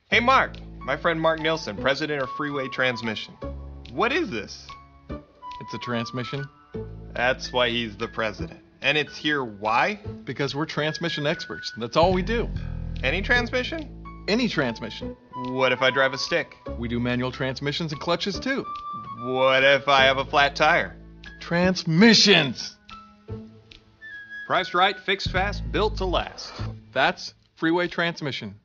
Hey Mark, my friend Mark Nilsson, president of Freeway Transmission. What is this? It's a transmission. That's why he's the president. And it's here why? Because we're transmission experts. That's all we do. Any transmission? Any transmission. What if I drive a stick? We do manual transmissions and clutches too. What if I have a flat tire? Transmissions! Priced right, fixed fast, built to last. That's Freeway Transmission.